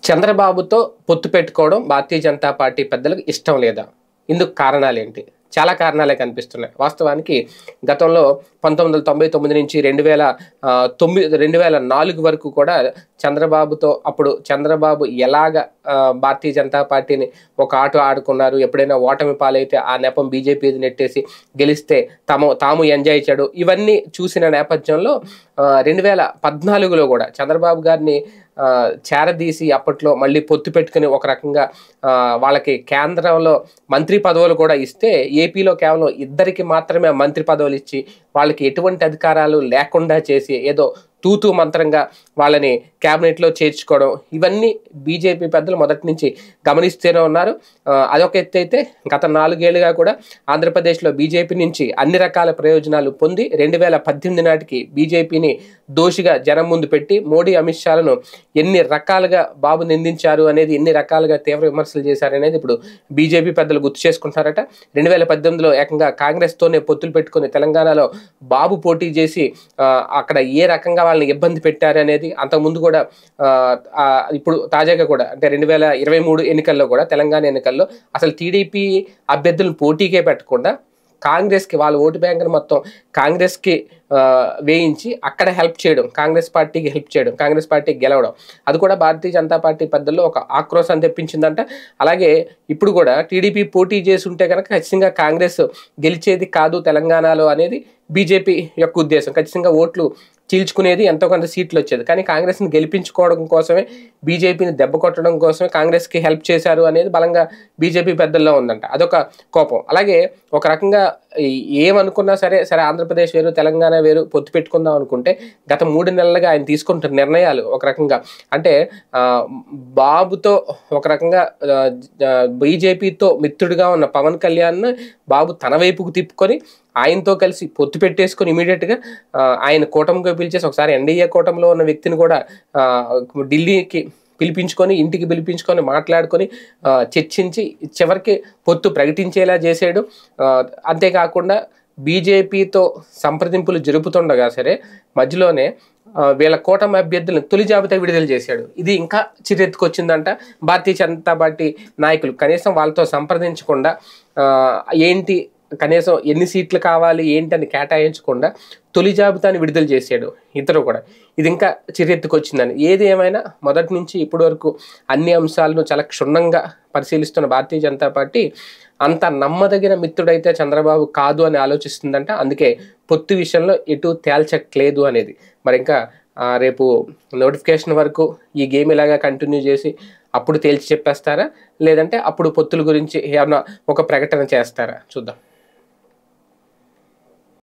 చంద్రబాబుతో పొత్తు పెట్టుకోవడం భారతీయ జనతా పార్టీ పెద్దలకు ఇష్టం లేదా? ఇందుకు కారణాలేంటి? చాలా కారణాలే కనిపిస్తున్నాయి. వాస్తవానికి గతంలో 1999 నుంచి 2004 వరకు కూడా చంద్రబాబుతో అప్పుడు చంద్రబాబు ఎలాగ భారతీయ జనతా పార్టీని ఒక ఆట ఆడుకున్నారు, ఎప్పుడైనా ఓటమి పాలైతే ఆ నెపం బీజేపీది నెట్టేసి గెలిస్తే తాము ఎంజాయ్ చేయడం, ఇవన్నీ చూసిన నేపథ్యంలో 2014లో కూడా చంద్రబాబు గారిని చేరదీసి అప్పట్లో మళ్ళీ పొత్తు పెట్టుకుని ఒక రకంగా వాళ్ళకి కేంద్రంలో మంత్రి పదవులు కూడా ఇస్తే ఏపీలో కేవలం ఇద్దరికి మాత్రమే మంత్రి పదవులు ఇచ్చి వాళ్ళకి ఎటువంటి అధికారాలు లేకుండా చేసి ఏదో తూతూ మంత్రంగా వాళ్ళని క్యాబినెట్లో చేర్చుకోవడం, ఇవన్నీ బీజేపీ పెద్దలు మొదటి నుంచి గమనిస్తూనే ఉన్నారు. అదొక ఎత్తు అయితే గత 4 ఏళ్ళుగా కూడా ఆంధ్రప్రదేశ్లో బీజేపీ నుంచి అన్ని రకాల ప్రయోజనాలు పొంది 2018 నాటికి బీజేపీని దోషిగా జనం ముందు పెట్టి మోడీ అమిత్ షాలను ఎన్ని రకాలుగా బాబు నిందించారు అనేది, ఎన్ని రకాలుగా తీవ్ర విమర్శలు చేశారనేది ఇప్పుడు బీజేపీ పెద్దలు గుర్తు చేసుకుంటున్నారట. 2018లో ఏకంగా కాంగ్రెస్తోనే పొత్తులు పెట్టుకుని తెలంగాణలో బాబు పోటీ చేసి అక్కడ ఏ రకంగా వాళ్ళని ఇబ్బంది పెట్టారు అనేది, అంతకుముందు కూడా ఇప్పుడు తాజాగా కూడా అంటే 2023 ఎన్నికల్లో కూడా తెలంగాణ ఎన్నికల్లో అసలు టీడీపీ అభ్యర్థులను పోటీకే పెట్టకుండా కాంగ్రెస్కి వాళ్ళ ఓటు బ్యాంకును మొత్తం కాంగ్రెస్కి వేయించి అక్కడ హెల్ప్ చేయడం, కాంగ్రెస్ పార్టీకి హెల్ప్ చేయడం, కాంగ్రెస్ పార్టీకి గెలవడం, అది కూడా భారతీయ జనతా పార్టీ పెద్దల్లో ఒక ఆక్రోశాన్ని తెప్పించిందంట. అలాగే ఇప్పుడు కూడా టీడీపీ పోటీ చేసి ఉంటే కనుక ఖచ్చితంగా కాంగ్రెస్ గెలిచేది కాదు తెలంగాణలో అనేది బీజేపీ యొక్క ఉద్దేశం. ఖచ్చితంగా ఓట్లు చీల్చుకునేది, ఎంతో కొంత సీట్లు వచ్చేది. కానీ కాంగ్రెస్ని గెలిపించుకోవడం కోసమే, బీజేపీని దెబ్బ కొట్టడం కోసమే కాంగ్రెస్కి హెల్ప్ చేశారు అనేది బలంగా బీజేపీ పెద్దల్లో ఉందంట. అదొక కోపం. అలాగే ఒక రకంగా ఏమనుకున్నా సరే ఆంధ్రప్రదేశ్ వేరు, తెలంగాణ వేరు, పొత్తు పెట్టుకుందాం అనుకుంటే గత 3 నెలలుగా ఆయన తీసుకుంటున్న నిర్ణయాలు ఒక రకంగా అంటే బాబుతో ఒక రకంగా బీజేపీతో మిత్రుడిగా ఉన్న పవన్ కళ్యాణ్ బాబు తన వైపుకు తిప్పుకొని ఆయనతో కలిసి పొత్తు పెట్టేసుకొని ఇమీడియట్గా ఆయన కూటమిగా పిలిచేసి ఒకసారి ఎన్డీఏ కూటమిలో ఉన్న వ్యక్తిని కూడా ఢిల్లీకి పిలిపించుకొని, ఇంటికి పిలిపించుకొని మాట్లాడుకొని చర్చించి చివరికి పొత్తు ప్రకటించేలా చేసాడు. అంతేకాకుండా బీజేపీతో సంప్రదింపులు జరుపుతుండగా సరే మధ్యలోనే వీళ్ళ కూటమి అభ్యర్థులను తొలి జాబితా విడుదల చేశాడు. ఇది ఇంకా చిరెత్తుకొచ్చిందంట. భారతీయ జనతా పార్టీ నాయకులు కనీసం వాళ్ళతో సంప్రదించకుండా ఏంటి కనీసం ఎన్ని సీట్లు కావాలి ఏంటని కేటాయించకుండా తొలి జాబితాని విడుదల చేశాడు ఇతరు కూడా. ఇది ఇంకా చిరెత్తుకొచ్చిందని. ఏది ఏమైనా మొదటి నుంచి ఇప్పటి వరకు అన్ని అంశాలను చాలా క్షుణ్ణంగా పరిశీలిస్తున్న భారతీయ జనతా పార్టీ అంత నమ్మదగిన మిత్రుడైతే చంద్రబాబు కాదు అని ఆలోచిస్తుందంట. అందుకే పొత్తు విషయంలో ఎటు తేల్చట్లేదు అనేది. మరి ఇంకా రేపు నోటిఫికేషన్ వరకు ఈ గేమ్ ఇలాగా కంటిన్యూ చేసి అప్పుడు తేల్చి చెప్పేస్తారా, లేదంటే అప్పుడు పొత్తుల గురించి ఏమన్నా ఒక ప్రకటన చేస్తారా? చూద్దాం.